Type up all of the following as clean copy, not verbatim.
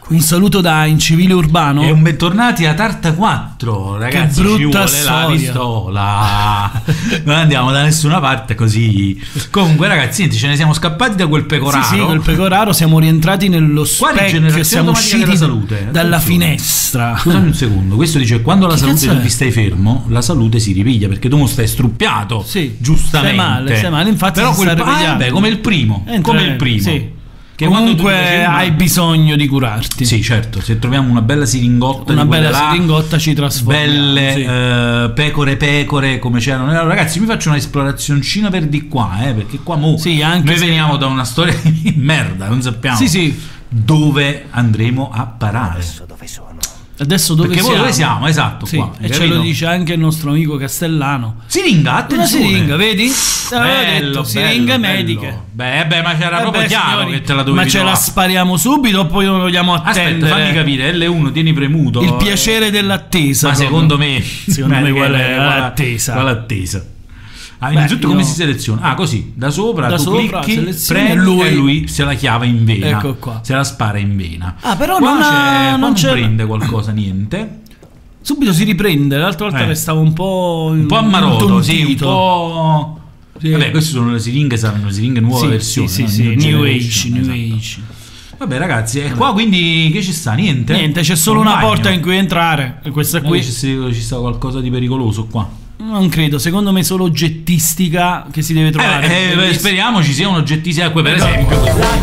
Un saluto da Incivile Urbano. E un bentornati a Tarta 4, ragazzi. Che brutta ci vuole storia. la pistola. Non andiamo da nessuna parte così. Comunque, ragazzi, senti, ce ne siamo scappati da quel pecoraro. Sì, quel pecoraro, siamo rientrati nello specchio, siamo usciti della salute. dalla finestra. Scusami un secondo, questo dice quando la Che salute cazzo non è? ti stai fermo, la salute si ripiglia perché tu non stai struppiato. Sì, giustamente. stai male, infatti però si sta ripigliando. beh, come il primo. Come il primo. Sì. Che Comunque hai bisogno di curarti. Sì, certo, se troviamo una bella siringotta, una bella siringotta ci trasformiamo. Belle pecore come c'erano. Allora, ragazzi, mi faccio un'esplorazioncina per di qua, perché qua sì, anche noi veniamo da una storia di merda, non sappiamo dove andremo a parare. Adesso dove perché siamo? Voi dove siamo? Esatto, sì, qua, e ce lo dice anche il nostro amico Castellano. Siringa, attenzione. Una siringa, vedi? Bello, siringhe bello, mediche. Bello. Ma c'era proprio chiaro, signori, che te la dovevi ma ce la spariamo subito o poi non vogliamo attendere? Aspetta, fammi capire, L1 tieni premuto. Il piacere dell'attesa. Ma secondo me qual è l'attesa? Qual attesa? Innanzitutto come si seleziona? Così, da sopra clicchi, prendi e lui se la chiava in vena. Ecco qua. Se la spara in vena. Però qua non prende qualcosa, niente. Subito si riprende, l'altra volta restava un po' ammaroto, sì, un po'. Sì. Vabbè, queste sono le siringhe, saranno siringhe nuova versione. Sì, New Age. Vabbè, ragazzi, qua quindi che ci sta? Niente, c'è solo una porta in cui entrare. E questa qui ci sta qualcosa di pericoloso qua. Non credo, secondo me solo oggettistica che si deve trovare. Speriamo ci sia un oggettistica per esempio. La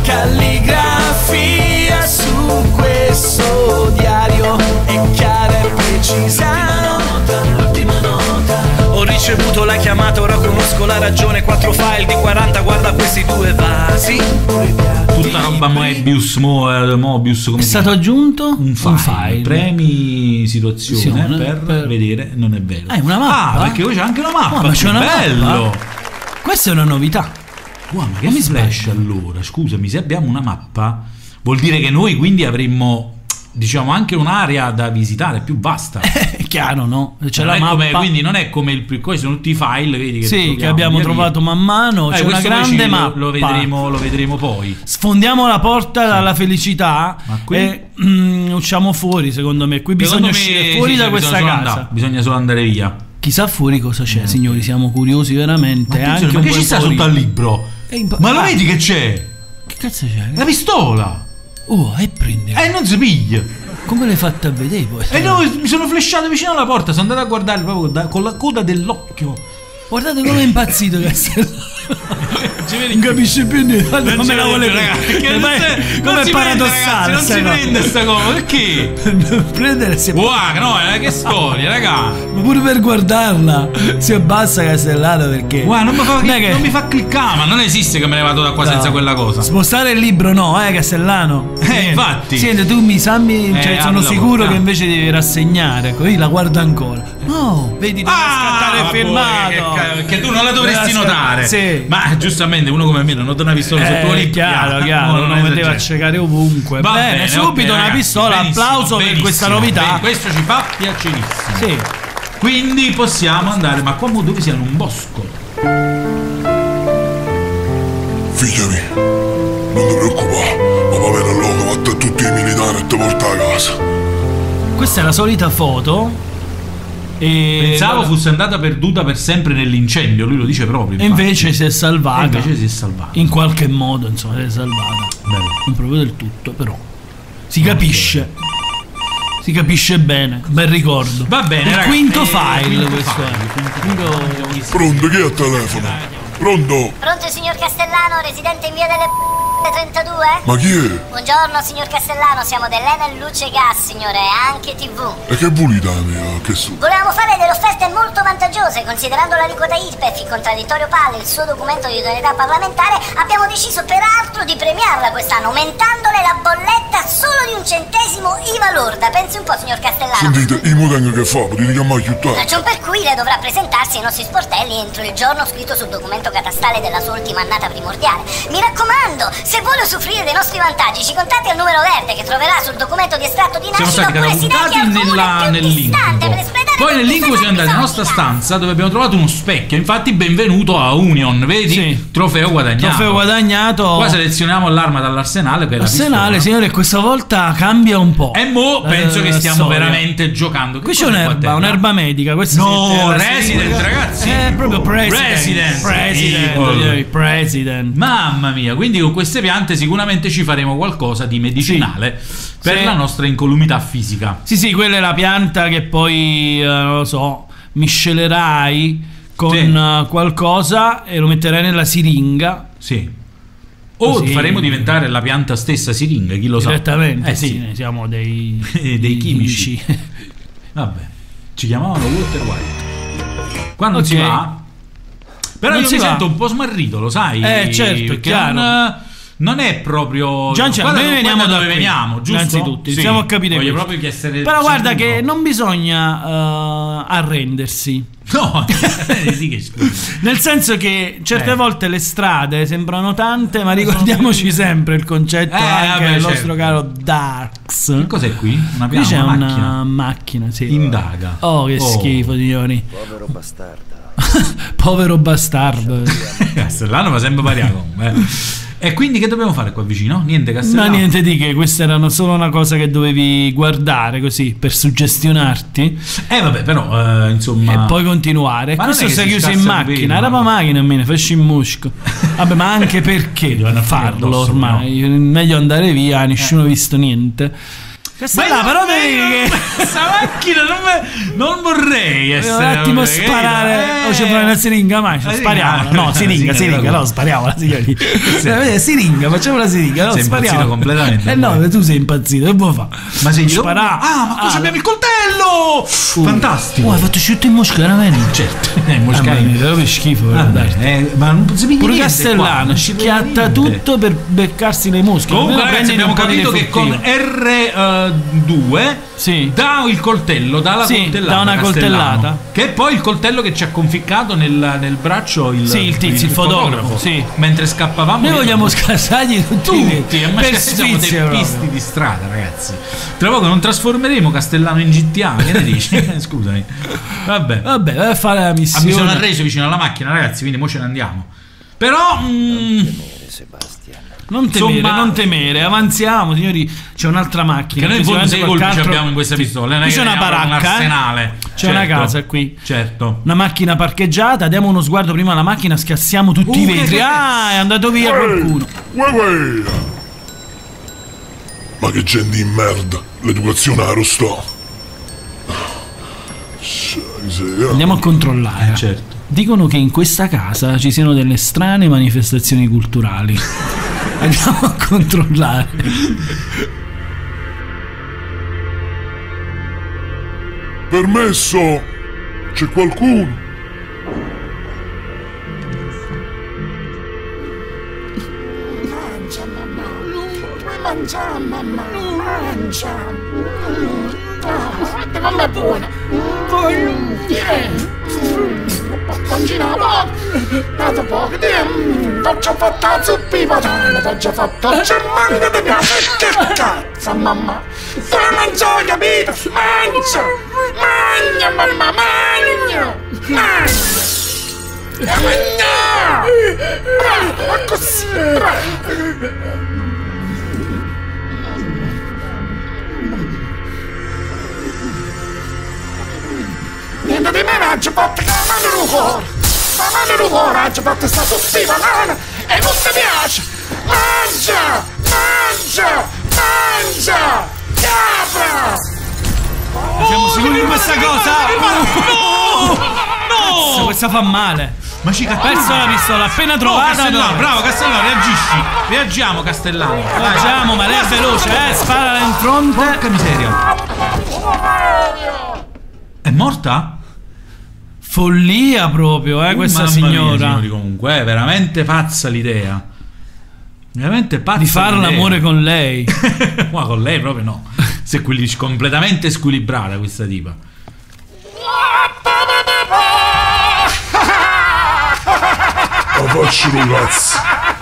calligrafia su questo diario è chiara e precisa. L'ultima nota. Ho ricevuto la chiamata, ora conosco la ragione. 4 file di 40, guarda questi 2 vasi. Tutta roba Moebius, come è stato aggiunto un file. Premi situazione per vedere, non è vero. È una mappa. Perché poi c'è anche una mappa. Ma c'è una bello. Mappa? Questa è una novità. Ma che mi splash allora? Scusami, se abbiamo una mappa vuol dire che noi quindi avremmo, diciamo, anche un'area da visitare più vasta. È chiaro, no? C'è la mappa. Quindi non è come il poi sono tutti i file che abbiamo trovato man mano. C'è una grande mappa. Lo vedremo poi. Sfondiamo la porta dalla felicità e usciamo fuori, secondo me. Qui bisogna uscire fuori da questa casa. Bisogna solo andare via. Chissà fuori cosa c'è, signori, siamo curiosi veramente. Ma che ci sta sotto al libro? Ma lo vedi che c'è? Che cazzo c'è? La pistola! E prendi. Non si piglia. Come l'hai fatta a vedere poi? No, mi sono flashato vicino alla porta, sono andato a guardare proprio con la coda dell'occhio. Guardate come è impazzito Castellano. Non capisce più niente. Non me la vuole come è paradossale. Non si prende sta cosa, perché? Prendere si che storia, raga. Ma pure per guardarla si abbassa Castellano perché non mi fa cliccare, ma non esiste che me ne vado da qua senza quella cosa. Spostare il libro no, Castellano. Infatti. Senti, tu mi sono sicuro che invece devi rassegnare. Così la guardo ancora. No, vedi, devi scattare il filmato. Che tu non la dovresti notare. Sì. Ma giustamente uno come me non nota una pistola sotto lì. Chiaro, non poteva accecare ovunque. Bene, subito una pistola, applauso per questa novità. Questo ci fa piacerissimo. Sì. Quindi possiamo andare, ma qua dove siamo? Un bosco. Figliami, non ti preoccupare, papà viene allora, vatta a tutti i militari e ti porta a casa. Questa è la solita foto. Pensavo fosse andata perduta per sempre nell'incendio, lui lo dice proprio. E invece si è salvata. In qualche modo, insomma, si è salvata. Bello. Non proprio del tutto, però. Si capisce. Si capisce bene. Bel ricordo. Va bene, il ragazzi. Quinto file questo è. Pronto, chi è al telefono? Pronto? Pronto, signor Castellano, residente in via delle 32? Ma chi è? Buongiorno, signor Castellano, siamo dell'Enel Luce Gas, signore, anche TV. E che volete mia, che su? Volevamo fare delle offerte molto vantaggiose, considerando l'aliquota IRPEF, il contraddittorio PAL e il suo documento di idoneità parlamentare, abbiamo deciso peraltro di premiarla quest'anno, aumentandole la bolletta solo di 1 centesimo IVA lorda. Pensi un po', signor Castellano. Sentite, i mutengo che fa? Potete chiamare aiutare? Ragion per cui lei dovrà presentarsi ai nostri sportelli entro il giorno scritto sul documento catastale della sua ultima annata primordiale. Mi raccomando, se vuole usufruire dei nostri vantaggi, ci contatti al numero verde che troverà sul documento di estratto di nascita oppure si rechi al comune più distante per espletare Poi nell'incubo siamo andati nella nostra stanza dove abbiamo trovato uno specchio. Infatti, benvenuto a Union, vedi? Sì. Trofeo guadagnato. Qua selezioniamo l'arma dall'arsenale per l'arsenale, signore, questa volta cambia un po'. E mo penso che stiamo veramente giocando. Qui c'è un'erba medica. No, Resident, ragazzi. È proprio President. Mamma mia, quindi con queste piante sicuramente ci faremo qualcosa di medicinale per la nostra incolumità fisica. Sì, quella è la pianta che poi, non lo so, miscelerai con qualcosa e lo metterai nella siringa. Sì. O faremo diventare la pianta stessa siringa, chi lo sa. Direttamente, sì, siamo dei chimici. Vabbè, ci chiamavano Walter White. Qua non si va. Però io mi sento un po' smarrito, lo sai? Certo, è chiaro. Non è proprio. Noi veniamo da dove veniamo, giusto? Innanzitutto, iniziamo a capire voglio proprio chiedere. Però guarda che non bisogna arrendersi. No, nel senso che certe volte le strade sembrano tante, ma ricordiamoci sempre il concetto anche del nostro caro Dax. Che cos'è qui? Una qui c'è una macchina, sì. Indaga. Oh, che schifo, signori. Povero bastardo. Povero bastardo. Castellano ma sempre pariato. E quindi che dobbiamo fare qua vicino? Niente Castellano? No, niente di che, questa era solo una cosa che dovevi guardare così per suggestionarti. Vabbè, però insomma. E poi continuare. Ma questo sei chiuso in macchina. Era una macchina a me, fasci in musco. Vabbè, ma anche perché farlo ormai? No. Meglio andare via, nessuno ha visto niente. Però questa macchina non vorrei essere un attimo sparare o c'è una siringa, ma spariamola. No, siringa, no, spariamola, siringa, facciamo la siringa, no, sei impazzito completamente. No, tu sei impazzito, che vuoi fare? Ma sei ma qua abbiamo il coltello! Fantastico! Hai fatto sciutto in mosca, veramente? Certo, in mosca è schifo, ma non si piglia pure Castellano schiatta tutto per beccarsi le mosche. Comunque ragazzi, abbiamo capito che con R2 dà il coltello, dà la coltellata, dà una coltellata, che è poi il coltello che ci ha conficcato nel braccio il tizio, il fotografo. Mentre scappavamo noi vogliamo scassargli tutti per siamo teppisti di strada, ragazzi. Tra poco non trasformeremo Castellano in GTA, che ne dici? Scusami. Vabbè, vai a fare la missione. Mi sono arreso vicino alla macchina, ragazzi, quindi mo ce ne andiamo. Però non temere, avanziamo, signori. C'è un'altra macchina. Che noi 6 colpi abbiamo in questa pistola. Qui c'è una baracca, un arsenale. C'è una casa qui. Certo. Una macchina parcheggiata. Diamo uno sguardo prima alla macchina, scassiamo tutti i vetri. È andato via qualcuno. Ma che gente di merda. L'educazione a Rostò. Andiamo a controllare. Certo. Dicono che in questa casa ci siano delle strane manifestazioni culturali. Andiamo a controllare. Permesso? C'è qualcuno? Mangia, mamma, mangia. Mamma è buona. Mangina la poco. Dato poco. T'ho già fatto la zuppa di patata. T'ho già fatto il germano di piace. Che cazzo, mamma. Stai mangiando, capito? Mangia. Mangia, mamma, mangia. Mangia. Mangia. Bravo, ma così. Bravo. Niente di meno, oggi porta la mano in cuore. La mano in cuore, oggi porta sta zuppa di banana e non ti piace. Mangia, mangia, mangia, capra. Siamo sicuri di questa cosa? No! Questa fa male. Ma ci perso la pistola appena trovata. Castellano, bravo Castellano, reagisci. Reagiamo Castellano. Reagiamo, ma lei è veloce, sparala in fronte. Porca miseria. È morta? Follia proprio, questa signora. Mia, signori, comunque è veramente pazza l'idea. Veramente pazza di fare l'amore con lei. Ma con lei proprio no. Si è completamente squilibrata questa tipa. Ma faccio ragazzi.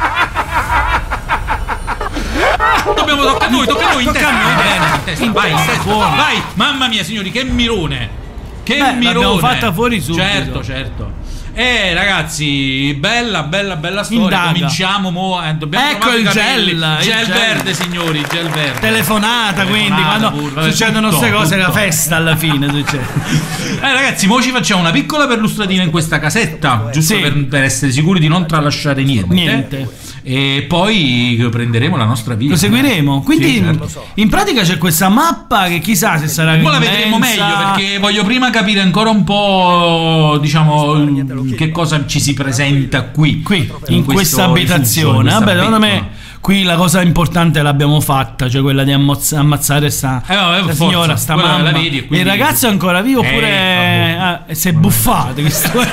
Dobbiamo toccare noi, tocca a noi in testa. Vai, mamma mia signori, che mirone. Che Beh, mirone. l'abbiamo fatta fuori subito. Certo. Ragazzi, bella storia. Indaga. Cominciamo dobbiamo Ecco trovare il i capelli. gel Verde, signori, gel verde. Telefonata, quindi quando pure, succedono tutto, queste cose, tutto. la festa alla fine succede. Ragazzi, mo ci facciamo una piccola perlustratina in questa casetta, giusto Sì. per essere sicuri di non tralasciare niente. E poi prenderemo la nostra vita. Lo seguiremo. Quindi Sì, certo. in pratica c'è questa mappa che chissà se sarà Poi la immensa. vedremo meglio, perché voglio prima capire ancora un po', diciamo, che cosa ci si presenta qui in questa abitazione. Vabbè, secondo me qui la cosa importante l'abbiamo fatta, cioè quella di ammazzare sta signora, sta quella mamma. la vedi e quindi il ragazzo è ancora vivo oppure si è buffato?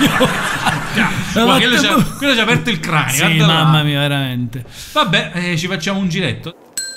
Quello ci ha aperto il cranio. Sì, guarda là. mamma mia, veramente. Vabbè, ci facciamo un giretto.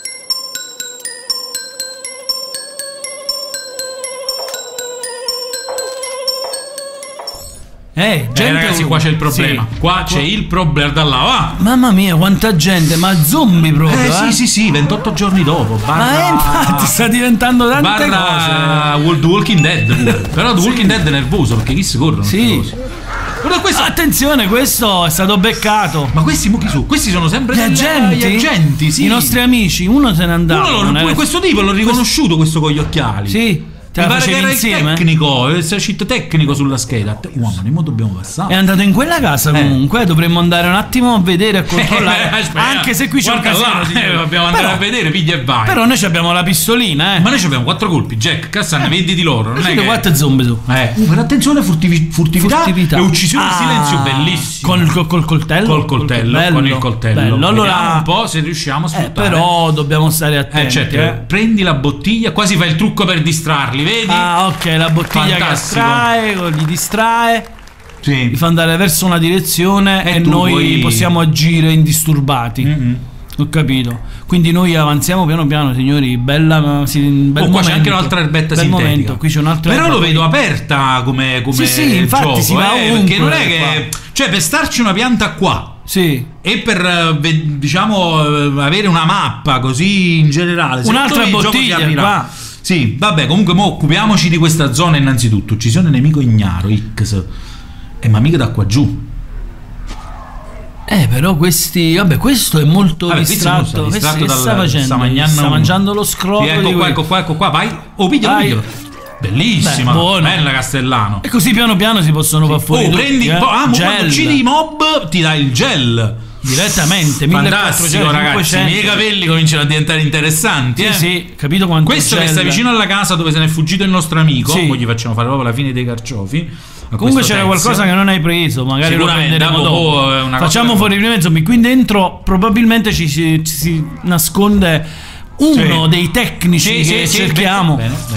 Gente, ragazzi, qua c'è il problema. Sì. Qua c'è il problema. Da là, va. Mamma mia, quanta gente, ma zombie proprio. Sì, 28 giorni dopo. Ma infatti sta diventando tante cose. The Walking Dead pure. Però The Walking Dead è nervoso perché chi si corrono? Sì. Attenzione, questo è stato beccato. Ma questi chi sono? Questi sono sempre gli agenti, sì. I nostri amici. Uno se ne andava. Pure questo tipo l'ho riconosciuto, questo con gli occhiali. Sì. Mi pare che era insieme? Il tecnico, il sheet tecnico sulla scheda. Uomo, dobbiamo passare. È andato in quella casa comunque. Dovremmo andare un attimo a vedere e controllare. Anche se qui c'è un casino. Dobbiamo andare a vedere, piglia e vai. Però noi abbiamo la pistolina, Ma noi abbiamo 4 colpi, Jack. Cassan, vedi di loro. Non è che 4 zombie tu. Per attenzione, furtività e uccisione in silenzio, bellissimo. Col coltello? Col coltello, bello, con il coltello. Bello. Allora vediamo un po' se riusciamo a sfruttare. Però dobbiamo stare attenti. Prendi la bottiglia, quasi fai il trucco per distrarli, vedi? Ok, la bottiglia fantastico. che gli distrae, sì. Li fa andare verso una direzione e noi possiamo agire indisturbati. Ho capito. Quindi noi avanziamo piano piano, signori. Bel qua momento. c'è anche un'altra erbetta sintetica. Momento. Qui c'è un'altra Però lo vedo aperta come sì, infatti gioco, si va ovunque, perché non è che cioè per starci una pianta qua. Sì. E per diciamo avere una mappa così in generale, un'altra bottiglia qua. Sì, vabbè, comunque mo occupiamoci di questa zona innanzitutto. Uccisione nemico ignaro, X. Ma mica da qua giù. Però questi, questo è molto distratto. Distratto che sta facendo? Sta mangiando lo scroto. Ecco qua, vai. Piglialo. Bellissima, bella Castellano. E così piano piano si possono far fuori. Prendi quando uccidi i mob ti dai il gel. Direttamente. Fantastico, ragazzi. I miei capelli cominciano a diventare interessanti. Sì, capito quanto. Questo che sta vicino alla casa dove se n'è fuggito il nostro amico. Sì. Poi gli facciamo fare proprio la fine dei carciofi. Comunque c'era qualcosa che non hai preso, magari lo prenderemo dopo. Facciamo fuori prima i zombie. Qui dentro probabilmente ci si nasconde uno dei tecnici che cerchiamo.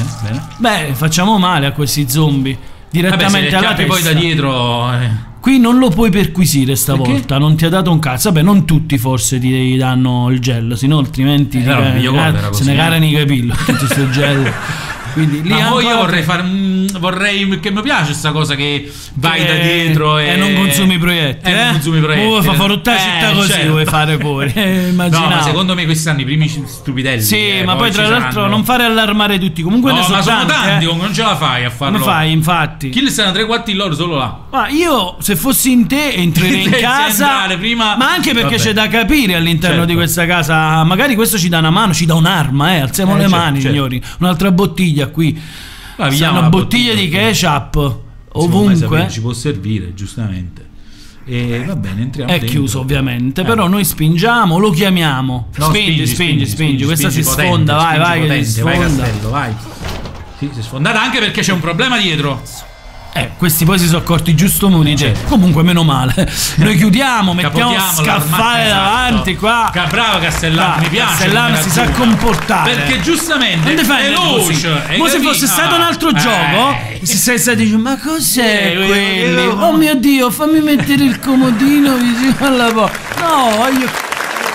Bene. Facciamo male a questi zombie direttamente alla testa. Poi da dietro. Qui non lo puoi perquisire stavolta. Non ti ha dato un cazzo. Vabbè, non tutti forse ti danno il gel, sennò altrimenti se ne carano i capelli tutto questo gel. Quindi lì poi io vorrei che mi piace questa cosa che vai da dietro e non consumi proiettili. Non consumi proiettili. Vuoi fare tutta la città così, certo. Vuoi fare pure. No, ma secondo me questi stanno i primi stupidelli. Sì, ma poi tra l'altro non fare allarmare tutti. Comunque ne sono tanti. Non ce la fai a farlo. Come fai, infatti? Chi le stanno 3 quarti loro solo là. Ma io se fossi in te entrerei in casa. Prima... Ma anche perché c'è da capire all'interno di questa casa. Magari questo ci dà una mano, ci dà un'arma, alziamo le mani, signori. Un'altra bottiglia qui. Una bottiglia di ketchup ovunque ci può servire, giustamente. E va bene, entriamo è dentro. Chiuso ovviamente, però noi spingiamo, lo chiamiamo. Spingi, questa si sfonda, vai che si sfonda. Vai Castello, vai. Sì, si è sfondata anche perché c'è un problema dietro. Questi poi si sono accorti giusto Munich. Comunque meno male. Noi chiudiamo, mettiamo scaffale davanti qua. Bravo Castellano, mi piace. Castellano si sa comportare. Perché giustamente non fai veloce. Ma se fosse stato un altro gioco, si sei stato dicendo ma cos'è quello? Oh mio Dio, fammi mettere il comodino vicino alla porta. No, voglio.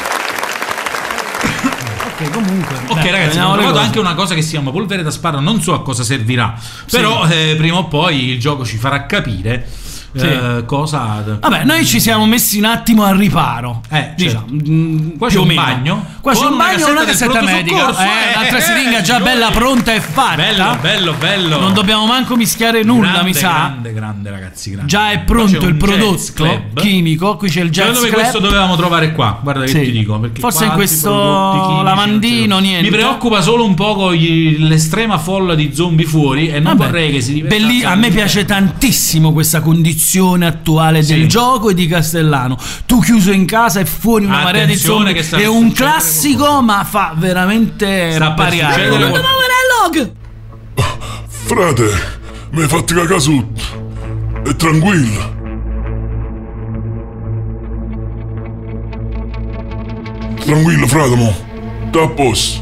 Comunque, ragazzi, abbiamo trovato anche una cosa che si chiama polvere da sparo. Non so a cosa servirà, però prima o poi il gioco ci farà capire cosa. Vabbè, noi ci siamo messi un attimo al riparo. Diciamo, qua c'è un bagno. Qua c'è un bagno e una cassetta medica. L'altra siringa già bella pronta e fatta. Bello. Non dobbiamo manco mischiare nulla, mi sa. Grande ragazzi, grande. Già è pronto il prodotto chimico. Qui c'è il Jazz Club. Questo dovevamo trovare qua. Guarda che ti dico. Forse in questo lavandino niente. Mi preoccupa solo un poco l'estrema folla di zombie fuori e non vorrei che si diventasse. A me piace tantissimo questa condizione attuale del gioco e di Castellano. Tu chiuso in casa e fuori una marea di zombie. È un classico, ma fa veramente rappariare. Frate, mi hai fatto cagare tutto. È tranquillo. Tranquillo, frate, mo. Sta a posto.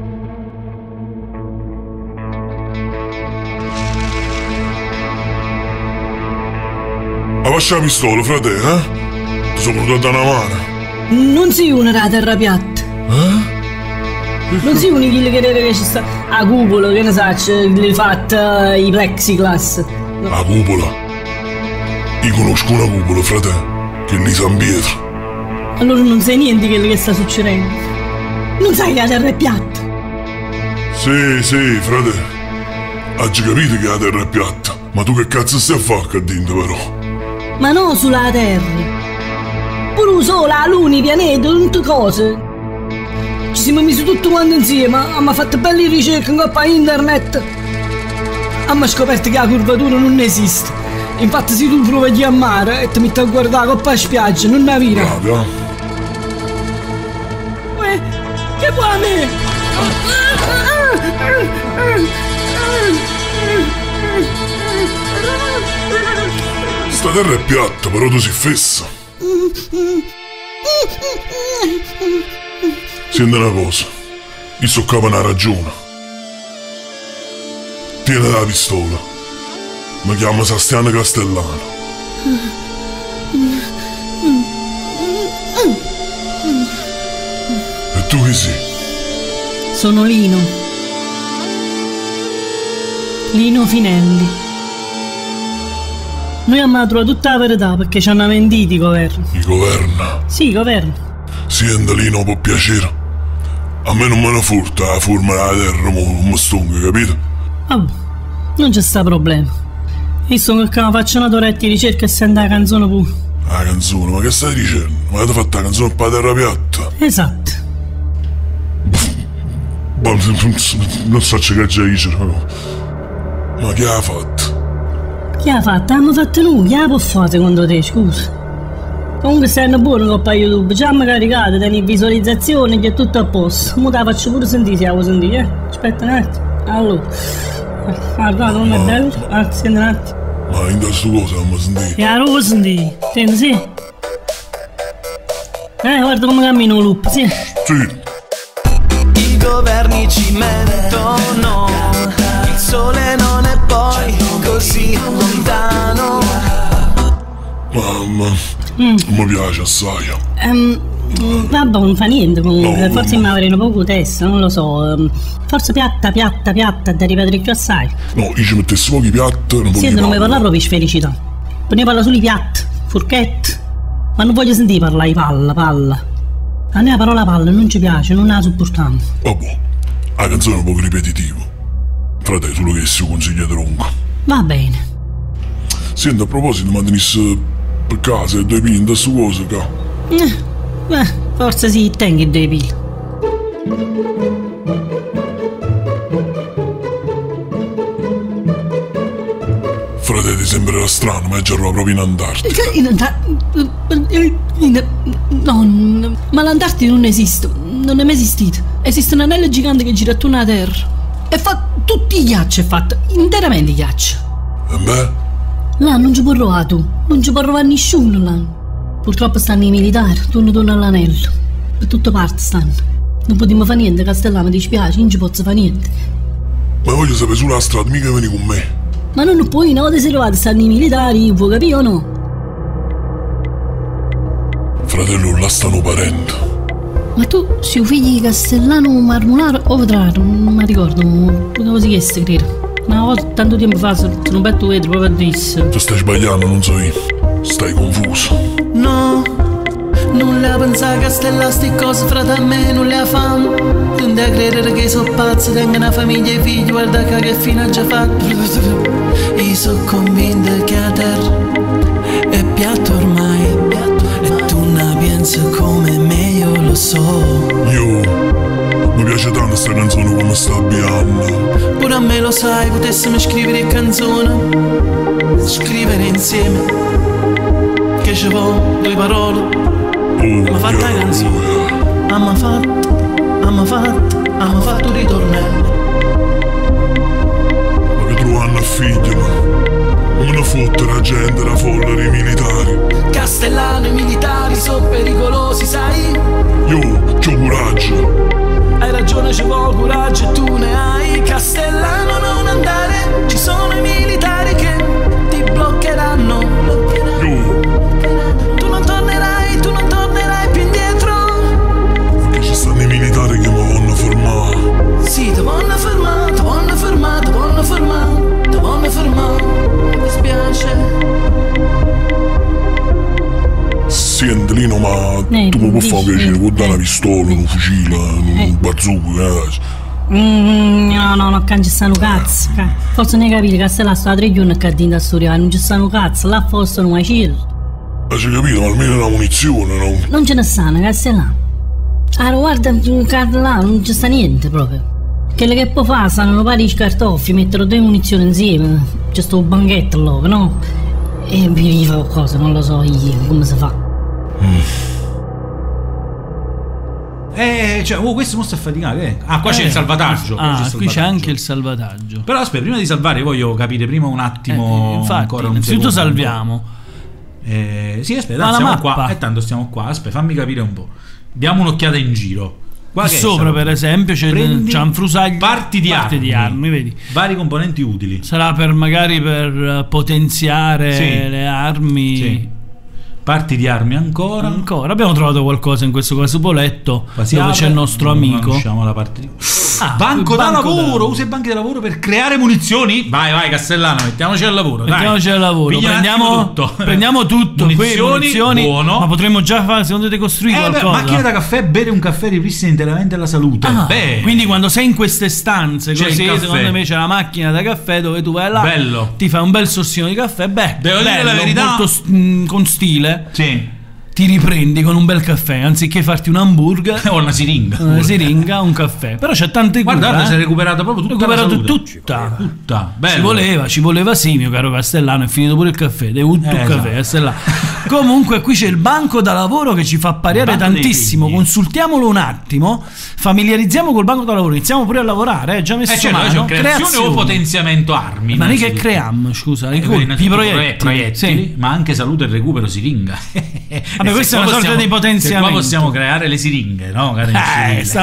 Lascia la pistola, frate, Ti sono venuto a dare una mano. Non sei uno da terra piatta. Non sei uno che ci sta a cupola, che ne saccio, le fatta i plexiglass. No. A cupola? Io conosco una cupola, frate, che è lì San Pietro. Allora non sai niente di quello che sta succedendo. Non sai che la terra è piatta. Sì, frate. Oggi capito che la terra è piatta. Ma tu che cazzo stai a fare qua dentro, però? Ma no sulla terra. Pure il sole, la luna, i pianeti, tutte cose. Ci siamo messi tutti quanti insieme, abbiamo fatto belle ricerche in coppa internet. Abbiamo scoperto che la curvatura non esiste. Infatti se tu provi a mare e ti metti a guardare la coppa a spiaggia, non la vira. Bravo. Che vuoi a me? Sta terra è piatta, però tu sei fessa. Senti una cosa, io so che una ragione. Tieni la pistola. Mi chiamo Sebastiano Castellano. E tu chi sei? Sono Lino Finelli. Noi abbiamo trovato tutta la verità perché ci hanno mentito i governi. I governi? Sì, i governi. Senti Lino, può piacere. A me non me ne furta la forma della terra, non mi stonga, capito? Vabbè, non c'è sta problema. Io sono che faccio una toretta di ricerca e sento la canzone pure. La canzone? Ma che stai dicendo? Ma avete fatto la canzone per la terra piatta? Esatto. Non so che già dice, no. Ma chi ha fatto? Chi ha fatto? Abbiamo fatto noi, chi la può fare secondo te, scusa? Comunque stanno buono coppa YouTube, già mi caricate, tieni visualizzazioni che è tutto a posto. Mo te la faccio pure sentire se la vuoi sentire, Aspetta un attimo. Allora. Guarda, non è bello? Senti un attimo. Ma in questo cosa non mi sentire? Che la vuoi sentire? Senti, sì. Guarda come cammino il loop, sì. Sì. I governi ci mentono, il sole non è poi così lontano. Mamma, non mi piace assai. Vabbè, non fa niente comunque, no, forse mi avrei poco testa, non lo so. Forse piatta, da ripetere più assai. No, io ci mettessi pochi piatti, non sì, non mi parla proprio di sfericità. Ne parla solo di piatti, forchette. Ma non voglio sentire parlare di palla. A noi la parola palla non ci piace, non la sopportiamo. Vabbè, la canzone è un po' ripetitiva. Frate, solo che si consiglia tronco. Va bene. Senti, a proposito, ma tenissi per casa e 2 pili da su cosa, ca? Forse sì, tengo i 2 pili. Frate, ti sembrerà strano, ma è già proprio in Antartide. No, ma l'Antartide non esiste, non è mai esistito. Esiste un anello gigante che gira attorno alla Terra. E fa tutti i ghiacci, è fatto interamente ghiaccio. E beh? Là non ci può provare tu, non ci può provare nessuno là. Purtroppo stanno i militari, torno all'anello. Per tutte parti stanno. Non potremmo fare niente, Castellano, mi dispiace, non ci posso fare niente. Ma voglio sapere sulla strada, mica vieni con me. Ma non puoi, una volta sei arrivati stanno i militari, vuoi capire o no? Fratello, là stanno parendo. Ma tu sei figlio di Castellano Marmolaro o Vetraro? Non mi ricordo, come si chiama, credo. Una volta, tanto tempo fa, sono un petto vetro proprio a disse. Ti stai sbagliando, non so io. Stai confuso. No, non le pensare che stella sti cose fra te e me, non le famo. Non devi credere che sono pazzo, tengo una famiglia e figli, guarda che fine ha già fatto. Io sono convinto che a terra è piatto ormai, e tu ne pensi come me, io lo so. Mi piace tanto sta canzone come sta avviando. Pure a me lo sai, potessimo scrivere canzone, scrivere insieme, che ci vuole due parole. Ma fatta la canzone, abbiamo fatto un ritornello. Ma che trovano a figli, ma me ne fotte la gente, la folla dei militari. Castellano, i militari sono pericolosi, sai? C'ho coraggio. Hai ragione, ci vuole coraggio e tu ne hai. Castellano, non andare, ci sono i militari che ti bloccheranno. Tu non tornerai più indietro. Perché ci stanno i militari che mi vanno a fermare. Sì, ti vanno a fermare, ti vanno a fermare, ti vanno a fermare, ti vanno a fermare. Mi dispiace. Senti Lino, ma tu mi puoi fare piacere, puoi dare una pistola, un fucile, un bazooka, No, non ci stanno cazzo. Forse ne capire che se la sta 3 giorni che da storia, non ci stanno cazzo, là forse non c'è. Ma ci capito, ma almeno una munizione, no? Non ce ne stanno, che se là. Allora guarda, là non ci sta niente proprio. Quelle che poi fa stanno pari di cartoffi, mettono 2 munizioni insieme, c'è sto banchetto là, no? E vi fa qualcosa, non lo so io, come si fa. Questo mostro è faticato. Qua c'è il salvataggio. Qui c'è anche il salvataggio. Però aspetta, prima di salvare voglio capire prima un attimo. Infatti, ancora un innanzitutto secondo. salviamo. Sì, aspetta, stiamo qua. E tanto stiamo qua. Aspetta, fammi capire un po'. Diamo un'occhiata in giro. Qua sopra, per esempio, c'è un frusaglia. Parti di armi, vedi? Vari componenti utili. Sarà magari per potenziare le armi. Sì. Parti di armi ancora. Abbiamo trovato qualcosa in questo casupoletto dove c'è il nostro amico. Conosciamo la parte di... banco da lavoro. Usa i banchi da lavoro per creare munizioni. Vai Castellano, mettiamoci al lavoro. Prendiamo tutto. Munizioni, buono. Ma potremmo già fare, secondo te, costruire qualcosa. Macchina da caffè, bere un caffè ripristina interamente la salute. Quindi quando sei in queste stanze così, secondo me c'è la macchina da caffè dove tu vai là, ti fai un bel sorsino di caffè. Devo dire la verità, molto con stile. Sì. Ti riprendi con un bel caffè anziché farti un hamburger o una siringa, un caffè. Però c'è tante cure. Guarda, si è recuperato proprio tutta. Bello. Ci voleva sì, mio caro Castellano. È finito pure il caffè. Caffè, Castellano. Comunque qui c'è il banco da lavoro che ci fa pariare tantissimo. Consultiamolo un attimo, familiarizziamo col banco da lavoro, iniziamo pure a lavorare. Già messo mano. Creazione o potenziamento armi. Ma noi che creiamo, scusa, i proiettili, ma anche salute e recupero siringa. Vabbè, questa è una sorta di potenziamento. Qua possiamo creare le siringhe, no? C'è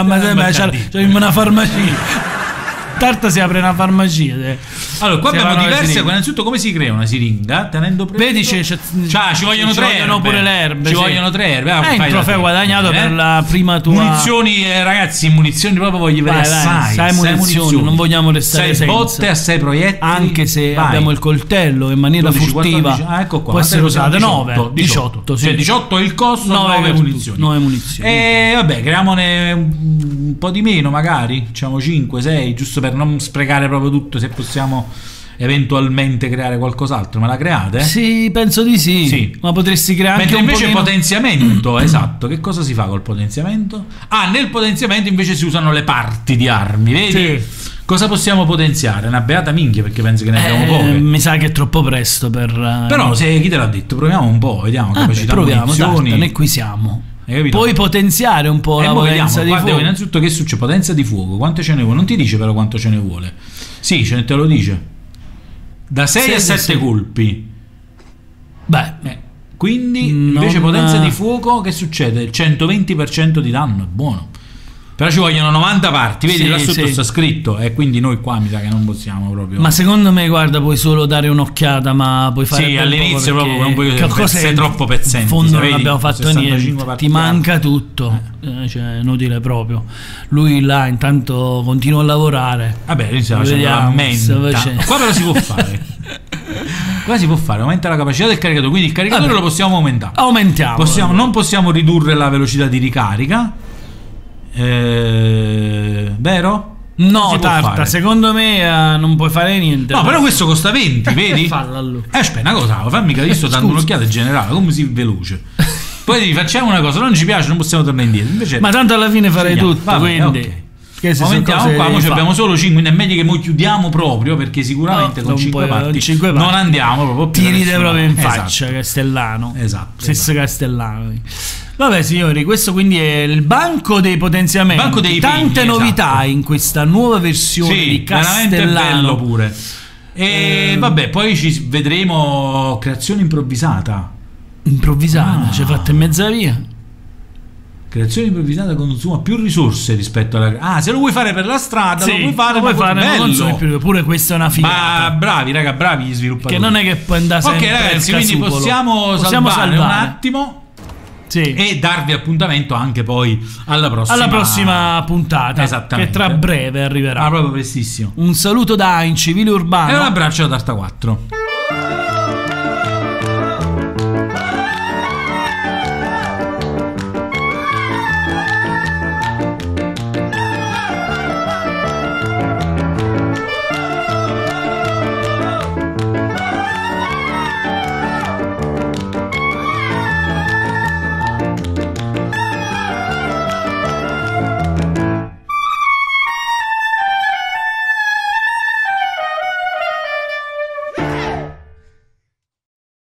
una farmacia. Tarta si apre una farmacia. Allora, qua abbiamo diverse. Innanzitutto, come si crea una siringa? Tenendo preso. Vedi, ci vogliono 3 erbe. Pure le erbe. Ci vogliono 3 erbe. È un trofeo guadagnato per la prima tua. Munizioni, ragazzi, munizioni proprio voglio vedere assai. 6 munizioni, non vogliamo restare 6 botte a 6 proiettili. Anche se abbiamo il coltello in maniera 12, furtiva 14, ecco qua, può essere usato 18. Cioè 18 è il costo, 9 munizioni. 9 munizioni. E vabbè, creiamone un po' di meno magari, diciamo 5, 6, giusto per non sprecare proprio tutto, se possiamo eventualmente creare qualcos'altro. Me la create? Sì, penso di sì. Ma potresti creare mentre anche invece potenziamento, esatto. Che cosa si fa col potenziamento? nel potenziamento invece si usano le parti di armi, vedi? Sì. Cosa possiamo potenziare? Una beata minchia, perché penso che ne abbiamo poche. Mi sa che è troppo presto per... Però chi te l'ha detto? Proviamo un po', vediamo capacità, munizioni. Noi qui siamo. Puoi potenziare un po' la potenza di fuoco. Innanzitutto, che succede? Potenza di fuoco, quanto ce ne vuole? Non ti dice però quanto ce ne vuole. Sì, te lo dice. Da 6 a 7 colpi. Quindi invece potenza di fuoco, che succede? Il 120% di danno, è buono. Però ci vogliono 90 parti, vedi, là sotto sta scritto, e quindi noi qua mi sa che non possiamo proprio. Ma secondo me, guarda, puoi solo dare un'occhiata, ma puoi fare all'inizio proprio non puoi sei troppo pezzente. In fondo non abbiamo fatto niente, ti manca tutto, cioè inutile proprio. Lui là intanto continua a lavorare. Vabbè, lui sta facendo la menta. Qua però si può fare. Qua si può fare, aumenta la capacità del caricatore, quindi il caricatore lo possiamo aumentare. Aumentiamo. Non possiamo ridurre la velocità di ricarica. Vero? No, Tarta, secondo me non puoi fare niente. No, però questo costa 20, vedi? Falla allora. Aspetta, una cosa, fammi capire, sto dando un'occhiata in generale, come si veloce. Poi facciamo una cosa, non ci piace, non possiamo tornare indietro. Invece, ma tanto alla fine farei tutto, quindi okay. Aumentiamo qua, ora abbiamo solo 5, quindi è meglio che noi chiudiamo proprio, perché sicuramente con 5 parti non andiamo proprio più. Ti ride proprio in faccia, Castellano. Esatto. Stesso Castellano. Vabbè signori, questo quindi è il banco dei potenziamenti. Banco dei tante novità in questa nuova versione di Castellano. Veramente bello pure. E vabbè, poi ci vedremo creazione improvvisata. Ci hai fatto in mezza via. Creazione improvvisata consuma più risorse rispetto alla. Se lo vuoi fare per la strada, lo puoi fare, non consumi più. Pure questa è una figata. Ma bravi raga, bravi gli sviluppatori. Che non è che puoi andare sempre. Ok ragazzi, quindi possiamo salvare un attimo. Sì. E darvi appuntamento anche poi alla prossima puntata, esattamente, che tra breve arriverà. Proprio prestissimo. Un saluto da In Civile Urbano e un abbraccio da Tarta 4.